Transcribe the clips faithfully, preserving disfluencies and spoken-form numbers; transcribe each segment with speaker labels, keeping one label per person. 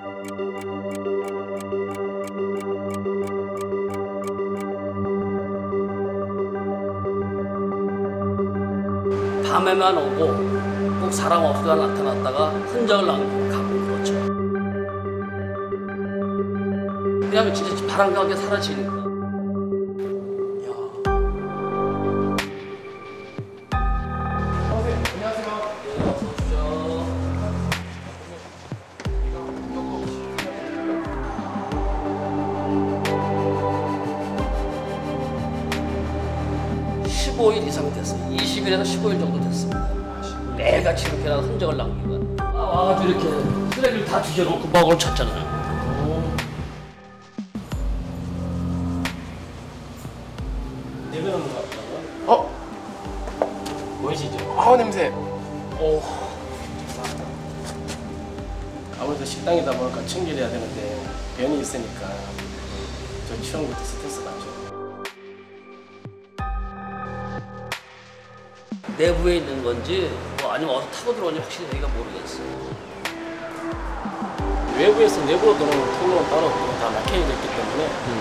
Speaker 1: 밤에만 오고 꼭 사람 없으다 나타났다가 흔적을 남기고 가고 그렇죠. 왜냐하면 진짜 바람과 함께 사라지니까. 십오 일 이상 됐어요. 이십 일에서 십오 일 정도 됐습니다. 매일같이 이렇게 흔적을 남기고 와가지고 이렇게 쓰레기를 다 뒤져놓고 먹을 쳤잖아요.
Speaker 2: 내려놓는 것 같더라고요.
Speaker 3: 어?
Speaker 2: 보이시죠?
Speaker 3: 아우 냄새.
Speaker 2: 오. 아무래도 식당이다 보니까 청결해야 되는데 변이 있으니까 저 처음부터 스트레스 받죠.
Speaker 1: 내부에 있는 건지 뭐 아니면 어디서 타고 들어오는지 확실히 저희가 모르겠어요.
Speaker 2: 외부에서 내부로 들어오는 통로는 따로 다 막혀져 있기 때문에 음.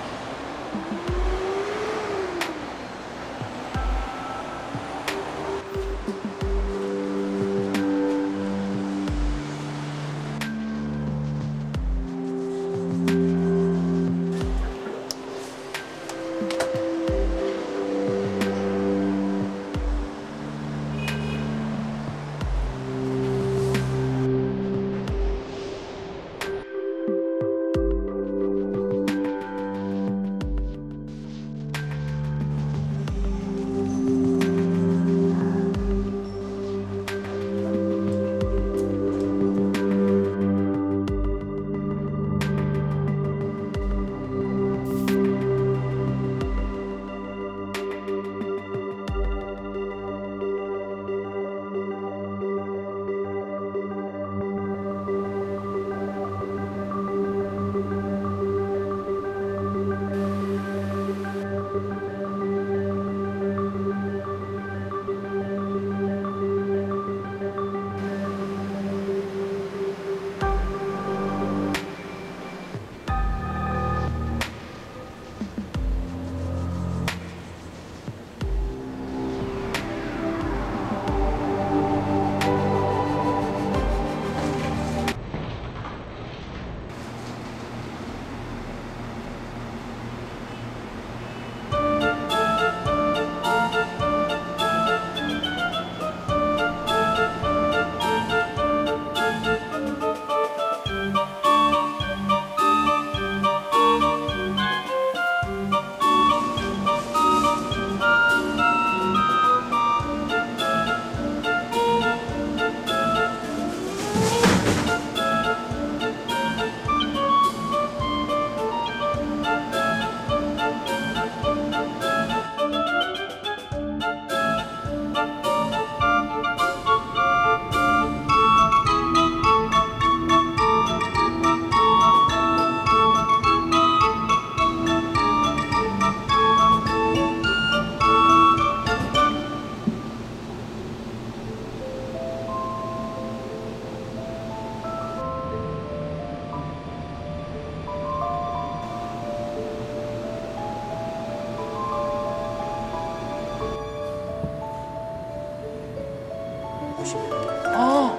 Speaker 3: 아.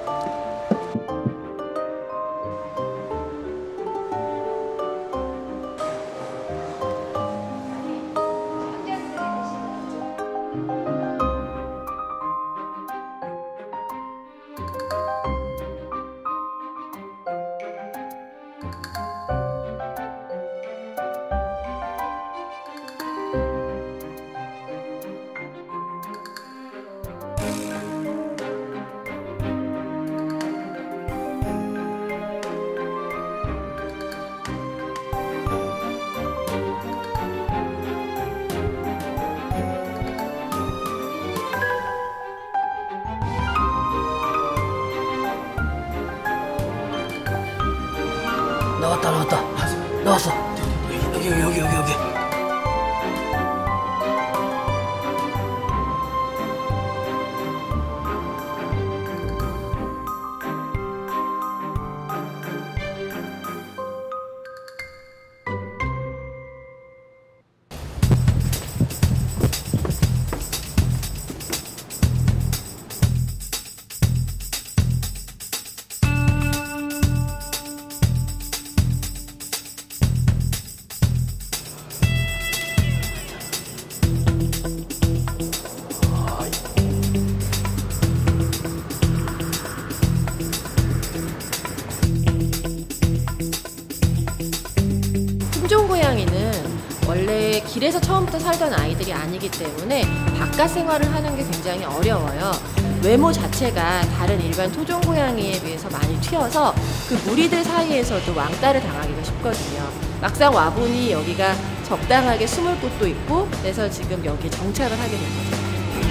Speaker 1: 나왔다 나왔다 나왔어. 여기 여기 여기 여기 여기.
Speaker 4: 원래 길에서 처음부터 살던 아이들이 아니기 때문에 바깥 생활을 하는 게 굉장히 어려워요. 외모 자체가 다른 일반 토종 고양이에 비해서 많이 튀어서 그 무리들 사이에서도 왕따를 당하기가 쉽거든요. 막상 와보니 여기가 적당하게 숨을 곳도 있고 그래서 지금 여기에 정착을 하게 된 거죠.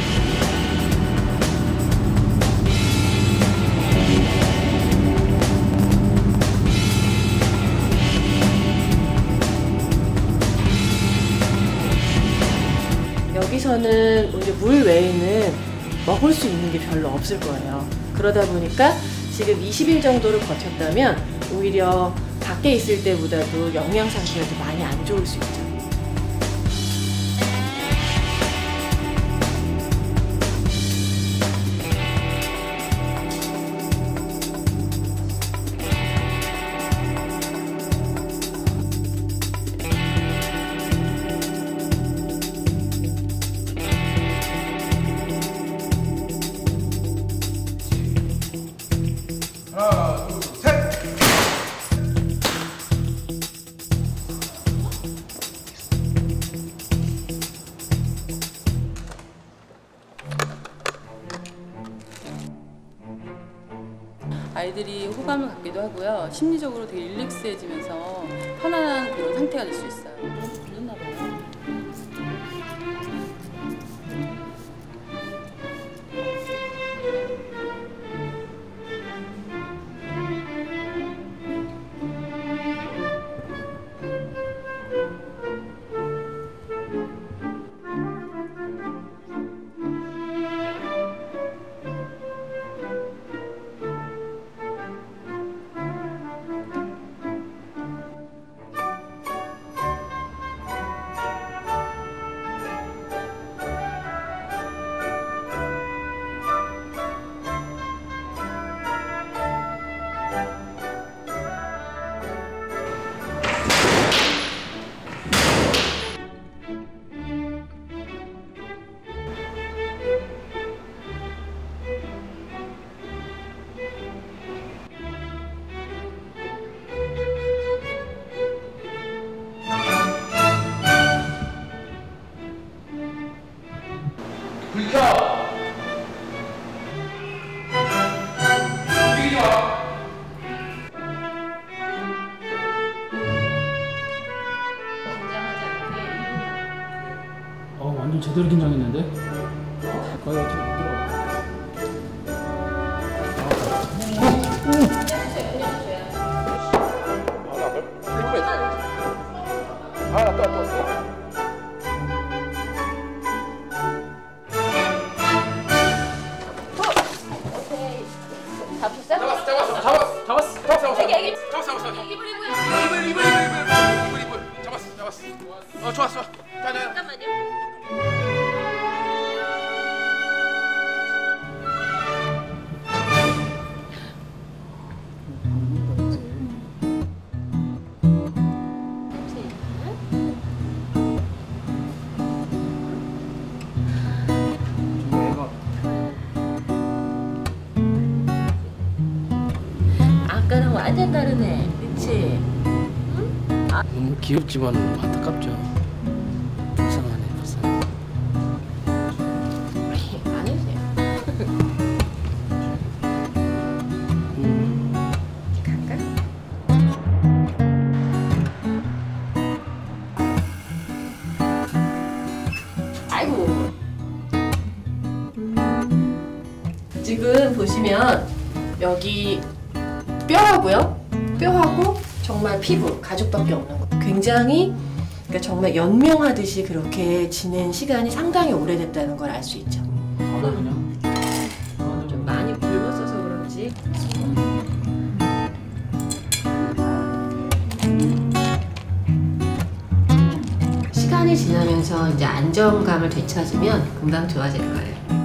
Speaker 4: 여기서는 이제 물 외에는 먹을 수 있는 게 별로 없을 거예요. 그러다 보니까 지금 이십 일 정도를 버텼다면 오히려 밖에 있을 때보다도 영양 상태가 좀 많이 안 좋을 수 있죠.
Speaker 3: 하나, 둘, 셋.
Speaker 5: 아이들이 호감을 갖기도 하고요. 심리적으로 되게 릴렉스해지면서 편안한 그런 상태가 될 수 있어요. 그랬나 봐요.
Speaker 3: 불 켜. 움직이지 마.
Speaker 1: 어 완전 제대로 긴장했는데? 거의 어떻게 못 들어.
Speaker 2: 하나 또 또. 또.
Speaker 4: 잡혔어?
Speaker 2: 잡았어, 잡았어, 잡았어, 잡았어, 잡았어, 잡았어.
Speaker 4: 애기, 애기.
Speaker 2: 잡았어, 잡았어.
Speaker 4: 이불, 이불.
Speaker 2: 이불, 이불, 이불, 이불, 이불, 이불. 잡았어, 잡았어. 어, 좋았어. 자, 자.
Speaker 4: 잠깐만요. 아까랑 완전 다르네. 그치?
Speaker 1: 너무 귀엽지만 안타깝죠. 불쌍하네, 불쌍해.
Speaker 4: 안 해주세요.
Speaker 1: 음.
Speaker 4: 갈까? 아이고. 지금 보시면 여기 뼈하고요. 뼈하고 정말 피부, 가죽밖에 없는 거. 굉장히 그러니까 정말 연명하듯이 그렇게 지낸 시간이 상당히 오래됐다는 걸 알 수 있죠.
Speaker 1: 바로 그냥.
Speaker 4: 좀 많이 붉었어서 그런지. 시간이 지나면서 이제 안정감을 되찾으면 금방 좋아질 거예요.